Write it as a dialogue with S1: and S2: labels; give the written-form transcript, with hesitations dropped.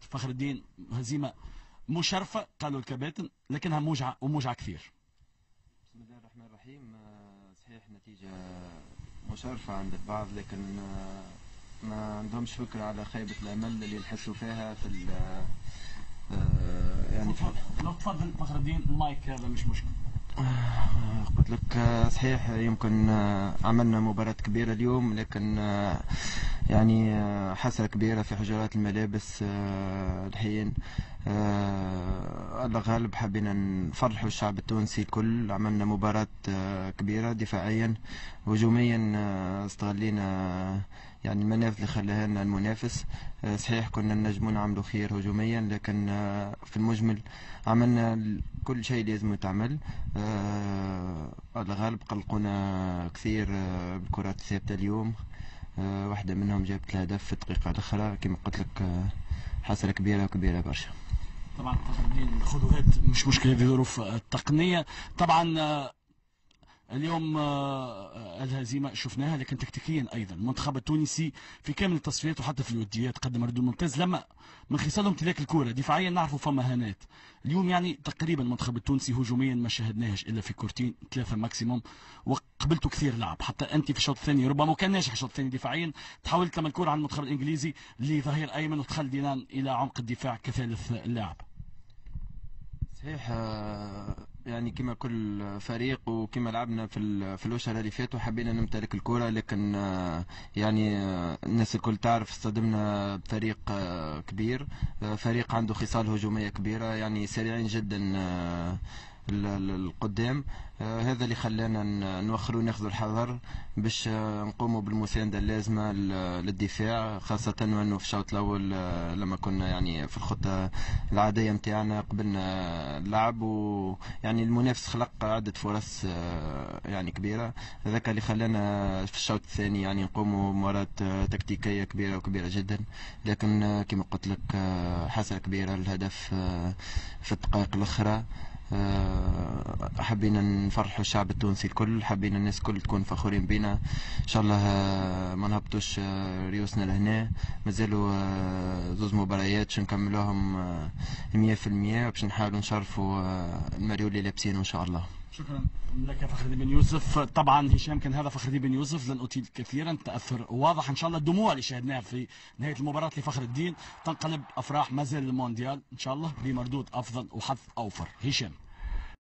S1: فخر الدين هزيمه مشرفه قالوا الكباتن، لكنها موجعه وموجعه كثير.
S2: بسم الله الرحمن الرحيم. صحيح نتيجة مشرفة عند البعض، لكن ما عندهمش فكرة على خيبة الأمل اللي نحسوا فيها في يعني
S1: لو تفضل فخر الدين المايك هذا مش مشكل.
S2: قلت لك صحيح يمكن عملنا مباراة كبيرة اليوم، لكن يعني حسرة كبيرة في حجرات الملابس الحين. الله غالب، حبينا نفرحوا الشعب التونسي الكل. عملنا مباراة كبيرة دفاعيا، هجوميا استغلينا يعني المنافذ اللي خلاها لنا المنافس. صحيح كنا نجمون نعملوا خير هجوميا، لكن في المجمل عملنا كل شيء لازم يتعمل. الغالب قلقونا كثير بالكرات الثابتة اليوم. واحدة منهم جابت الهدف في الدقيقة الأخرى. كما قلت لك حسرة كبيرة وكبيرة برشا.
S1: طبعا فخر الدين الخطوات مش مشكلة في ظروف التقنية. طبعا اليوم الهزيمة شفناها، لكن تكتيكيا أيضا المنتخب التونسي في كامل التصفيات وحتى في الوديات قدم ردود ممتاز. لما من خصال امتلاك الكرة دفاعيا نعرفوا فما هانات. اليوم يعني تقريبا المنتخب التونسي هجوميا ما شاهدناهش إلا في كورتين 3 ماكسيموم، وقبلتوا كثير لعب. حتى أنت في الشوط الثاني ربما كان ناجح الشوط الثاني دفاعيا، تحولت لما الكرة على المنتخب الإنجليزي لظهير أيمن وتخل دينان إلى عمق الدفاع كثالث لاعب.
S2: صحيح يعني كما كل فريق وكما لعبنا في الاشهر اللي فاتوا حبينا نمتلك الكرة، لكن يعني الناس الكل تعرف اصطدمنا بفريق كبير، فريق عنده خصال هجومية كبيرة، يعني سريعين جدا القدام. هذا اللي خلانا نوخروا وناخذوا الحذر باش نقوموا بالمساندة اللازمة للدفاع، خاصة وانه في الشوط الاول لما كنا يعني في الخطة العادية متاعنا قبلنا اللعب، ويعني المنافس خلق عدة فرص يعني كبيرة. هذاك اللي خلانا في الشوط الثاني يعني نقوموا بمباراة تكتيكية كبيرة وكبيرة جدا، لكن كما قلت لك حسرة كبيرة الهدف في الدقائق الأخرى. حبينا نفرحوا الشعب التونسي الكل، حبينا الناس الكل تكون فخورين بينا. ان شاء الله ما نهبطوش ريوسنا لهنا، مازالوا زوز مباريات باش نكملوهم 100%، باش نحاولوا نشرفوا المريول اللي لابسينه ان شاء الله.
S1: شكرا لك فخر الدين بن يوسف. طبعا هشام كان هذا فخر الدين بن يوسف، لن اطيل كثيرا، تاثر واضح. ان شاء الله الدموع اللي شاهدناها في نهايه المباراه لفخر الدين تنقلب افراح ما زال المونديال ان شاء الله بمردود افضل وحظ اوفر. هشام.